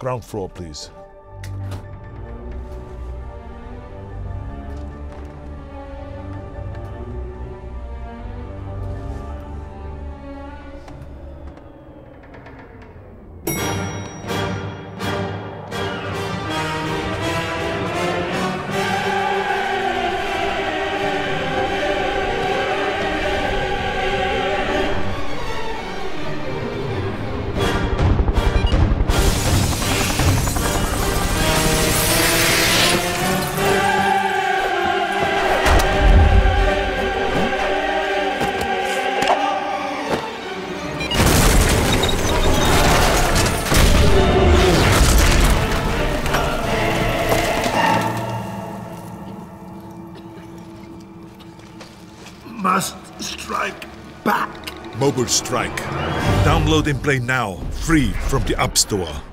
Ground floor, please. Must strike back. Mobile strike. Download and play now, free from the App Store.